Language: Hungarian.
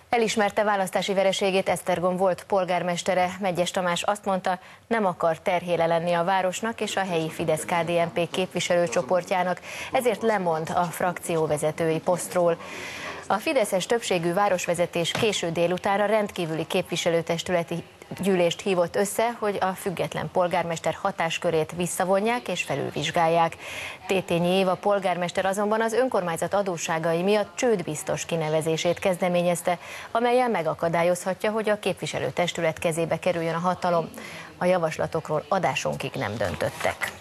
Elismerte választási vereségét Esztergom volt polgármestere. Megyes Tamás azt mondta, nem akar terhéle lenni a városnak és a helyi Fidesz-KDNP képviselőcsoportjának, ezért lemond a frakcióvezetői posztról. A fideszes többségű városvezetés késő délutánra rendkívüli képviselőtestületi gyűlést hívott össze, hogy a független polgármester hatáskörét visszavonják és felülvizsgálják. Tétényi Éva polgármester azonban az önkormányzat adósságai miatt csődbiztos kinevezését kezdeményezte, amellyel megakadályozhatja, hogy a képviselőtestület kezébe kerüljön a hatalom. A javaslatokról adásunkig nem döntöttek.